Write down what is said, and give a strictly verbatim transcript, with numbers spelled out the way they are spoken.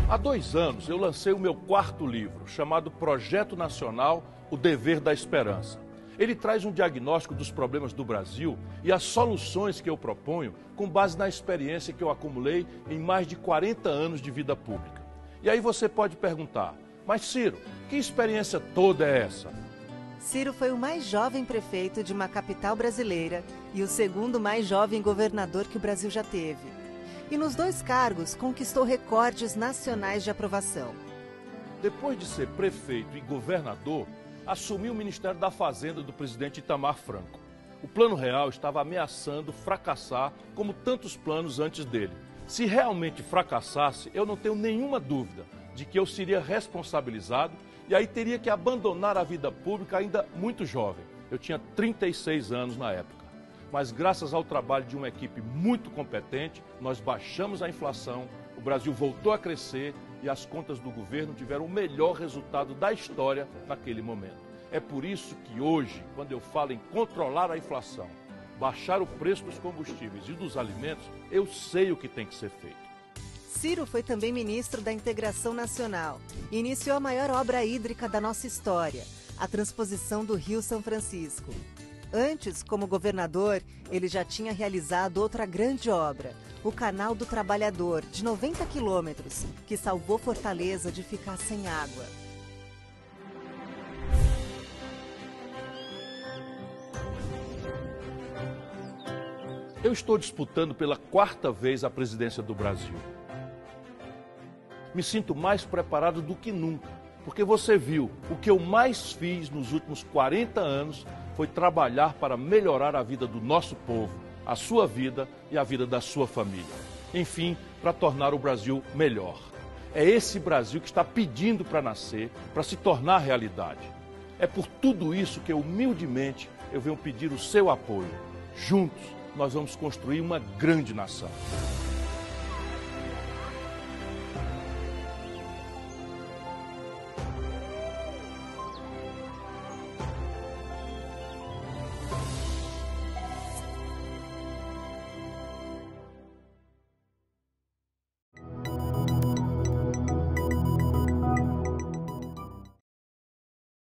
Há dois anos eu lancei o meu quarto livro, chamado Projeto Nacional, O Dever da Esperança. Ele traz um diagnóstico dos problemas do Brasil e as soluções que eu proponho com base na experiência que eu acumulei em mais de quarenta anos de vida pública. E aí você pode perguntar, mas Ciro, que experiência toda é essa? Ciro foi o mais jovem prefeito de uma capital brasileira e o segundo mais jovem governador que o Brasil já teve. E nos dois cargos conquistou recordes nacionais de aprovação. Depois de ser prefeito e governador, assumiu o Ministério da Fazenda do presidente Itamar Franco. O Plano Real estava ameaçando fracassar como tantos planos antes dele. Se realmente fracassasse, eu não tenho nenhuma dúvida de que eu seria responsabilizado e aí teria que abandonar a vida pública ainda muito jovem. Eu tinha trinta e seis anos na época. Mas graças ao trabalho de uma equipe muito competente, nós baixamos a inflação, o Brasil voltou a crescer e as contas do governo tiveram o melhor resultado da história naquele momento. É por isso que hoje, quando eu falo em controlar a inflação, baixar o preço dos combustíveis e dos alimentos, eu sei o que tem que ser feito. Ciro foi também ministro da Integração Nacional e iniciou a maior obra hídrica da nossa história, a transposição do Rio São Francisco. Antes, como governador, ele já tinha realizado outra grande obra, o Canal do Trabalhador, de noventa quilômetros, que salvou Fortaleza de ficar sem água. Eu estou disputando pela quarta vez a presidência do Brasil. Me sinto mais preparado do que nunca, porque você viu, o que eu mais fiz nos últimos quarenta anos foi trabalhar para melhorar a vida do nosso povo, a sua vida e a vida da sua família. Enfim, para tornar o Brasil melhor. É esse Brasil que está pedindo para nascer, para se tornar realidade. É por tudo isso que, humildemente, eu venho pedir o seu apoio. Juntos, nós vamos construir uma grande nação.